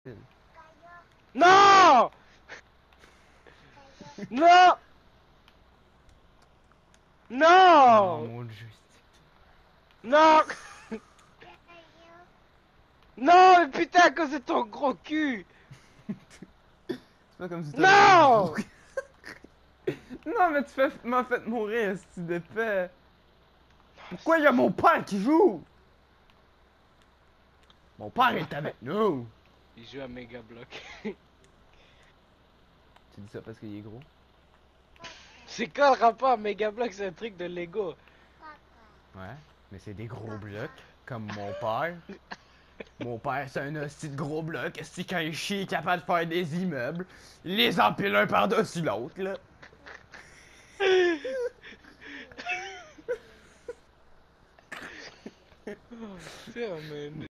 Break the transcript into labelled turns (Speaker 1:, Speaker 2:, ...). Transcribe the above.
Speaker 1: Non! Non!
Speaker 2: Non,
Speaker 1: Non!
Speaker 2: mon dieu.
Speaker 1: Non! Non, mais putain, à cause de ton gros cul!
Speaker 2: C'est pas comme si t'avais un
Speaker 1: Non!
Speaker 2: gros... Non, mais m'as fait mourir, c'est d'épais. Pourquoi y a mon père qui joue? Mon père est avec nous.
Speaker 1: Il joue à Mega Block.
Speaker 2: Tu dis ça parce qu'il est gros?
Speaker 1: C'est quoi le rapport? Mega Block, c'est un truc de Lego.
Speaker 2: Ouais, mais c'est des gros blocs, comme mon père. Mon père, c'est un hostie de gros bloc. Est-ce quand il chie, il est capable de faire des immeubles? Il les empile un par-dessus l'autre, là.
Speaker 1: Putain, man.